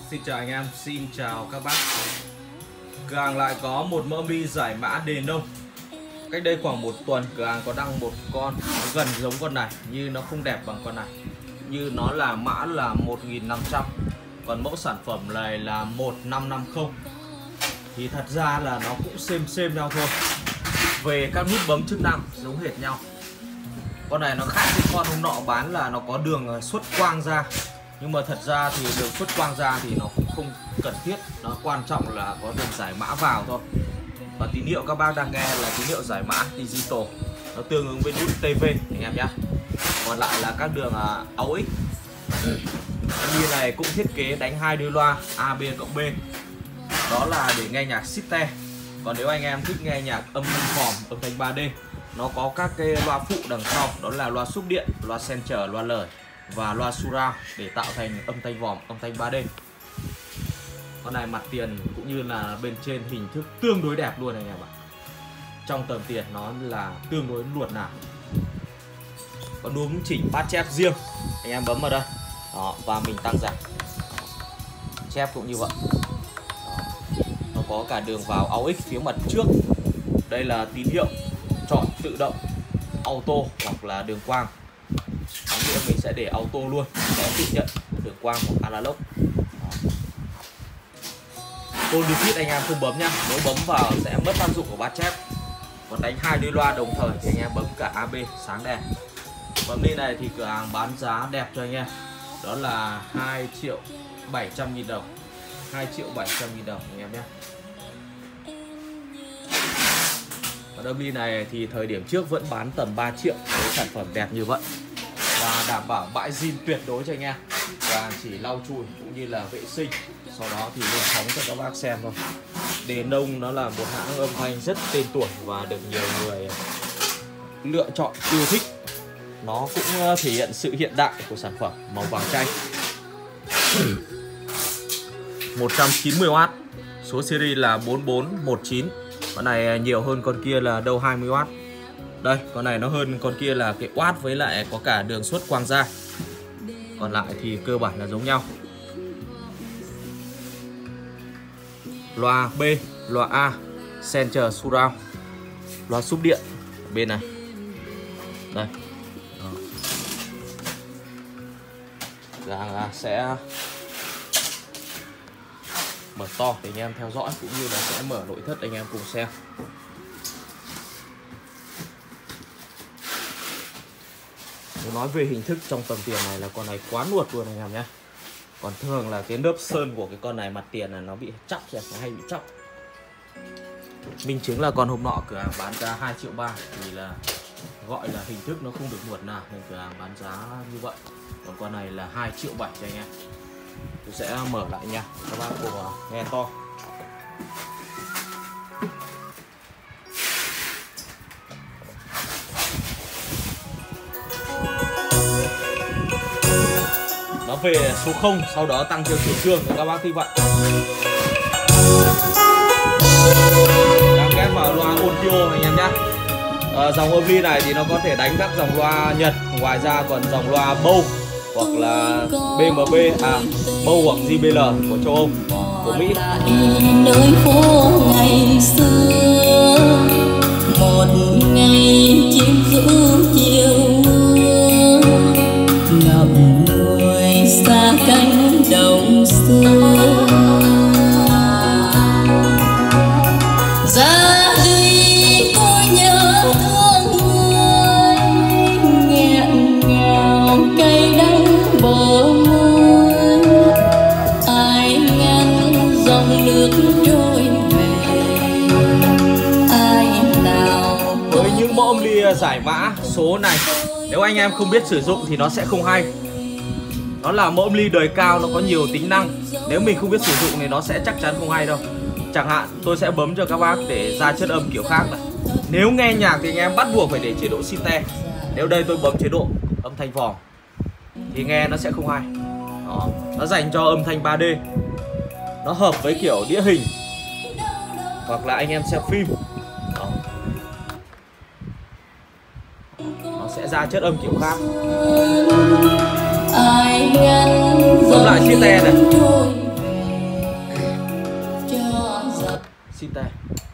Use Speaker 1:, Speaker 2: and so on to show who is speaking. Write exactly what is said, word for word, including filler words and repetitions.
Speaker 1: Xin chào anh em, xin chào các bác. Cửa hàng lại có một mẫu mi giải mã đề nông. Cách đây khoảng một tuần cửa hàng có đăng một con nó gần giống con này, như nó không đẹp bằng con này. Như nó là mã là một nghìn năm trăm, còn mẫu sản phẩm này là một năm năm không. Thì thật ra là nó cũng xem xem nhau thôi. Về các nút bấm chức năng giống hệt nhau. Con này nó khác với con hôm nọ bán là nó có đường xuất quang ra. Nhưng mà thật ra thì đường xuất quang ra thì nó cũng không cần thiết. Nó quan trọng là có đường giải mã vào thôi. Và tín hiệu các bác đang nghe là tín hiệu giải mã digital, nó tương ứng với nút tê vê anh em nhé. Còn lại là các đường uh, a u ích. Như này cũng thiết kế đánh hai đuôi loa A B cộng B. Đó là để nghe nhạc system. Còn nếu anh em thích nghe nhạc âm thanh vòm, âm thanh ba D, nó có các cái loa phụ đằng sau. Đó là loa xúc điện, loa center, loa lời và loa surround để tạo thành âm thanh vòm, âm thanh ba D. Con này mặt tiền cũng như là bên trên hình thức tương đối đẹp luôn anh em ạ. Trong tầm tiền nó là tương đối luột nào. Có núm chỉnh bát chép riêng, anh em bấm vào đây. Đó, và mình tăng giảm. Chép cũng như vậy. Đó. Nó có cả đường vào a u ích phía mặt trước. Đây là tín hiệu chọn tự động, auto hoặc là đường quang. Có nghĩa mình sẽ để auto luôn, sẽ tự nhận đường quang hoặc analog. Tôn defeat anh em không bấm nhá, nếu bấm vào sẽ mất tác dụng của bát chép. Còn đánh hai đuôi loa đồng thời thì anh em bấm cả a bê sáng đèn. Bấm đi này thì cửa hàng bán giá đẹp cho anh em. Đó là hai triệu bảy trăm nghìn đồng. hai triệu bảy trăm nghìn đồng anh em nhé. Và đâm ly này thì thời điểm trước vẫn bán tầm ba triệu với sản phẩm đẹp như vậy. Và đảm bảo bãi zin tuyệt đối cho anh em. Và chỉ lau chùi cũng như là vệ sinh. Sau đó thì lên phóng cho các bác xem thôi. Đề nông nó là một hãng âm thanh rất tên tuổi và được nhiều người lựa chọn yêu thích. Nó cũng thể hiện sự hiện đại của sản phẩm màu vàng chanh. một trăm chín mươi oát. Số series là bốn bốn một chín. Con này nhiều hơn con kia là đâu hai mươi oát. Đây, con này nó hơn con kia là cái oát với lại có cả đường xuất quang ra. Còn lại thì cơ bản là giống nhau. Loa B, loa A, center surround, loa xúc điện bên này. Đây. Đó. Sẽ mở to để anh em theo dõi cũng như là sẽ mở nội thất anh em cùng xem. Nếu nói về hình thức trong tầm tiền này là con này quá nuột luôn anh em nhé. Còn thường là cái lớp sơn của cái con này mặt tiền là nó bị chóc rồi, nó hay bị chóc. Minh chứng là con hôm nọ cửa hàng bán ra hai triệu ba thì là gọi là hình thức nó không được nuột nào nên cửa hàng bán giá như vậy. Còn con này là hai triệu bảy cho anh em. Tôi sẽ mở lại nha, các bác cùng nghe to. Nó về số không, sau đó tăng theo chiều trương thì các bác thích vậy. Đang ghép vào loa audio anh em nhé. À, dòng âm ly này thì nó có thể đánh các dòng loa Nhật. Ngoài ra còn dòng loa Bâu hoặc là bê em bê, à Bâu hoặc giê bê lờ của châu Âu, của Mỹ.
Speaker 2: Nơi phố ngày xưa, một ngày chim giữ chiều ngập người xa cánh đồng xưa. Ra đi tôi nhớ thương người, nghẹn ngào cay đắng bờ môi. Ai ngăn dòng nước trôi về, ai nào.
Speaker 1: Với những mẫu âm ly giải mã số này, nếu anh em không biết sử dụng thì nó sẽ không hay. Nó là mẫu âm ly đời cao, nó có nhiều tính năng. Nếu mình không biết sử dụng thì nó sẽ chắc chắn không hay đâu. Chẳng hạn tôi sẽ bấm cho các bác để ra chất âm kiểu khác này. Nếu nghe nhạc thì anh em bắt buộc phải để chế độ system. Nếu đây tôi bấm chế độ âm thanh vòm thì nghe nó sẽ không hay. Đó. Nó dành cho âm thanh ba D. Nó hợp với kiểu đĩa hình hoặc là anh em xem phim. Đó. Nó sẽ ra chất âm kiểu khác. Bấm lại chiếc te này. Xin tay.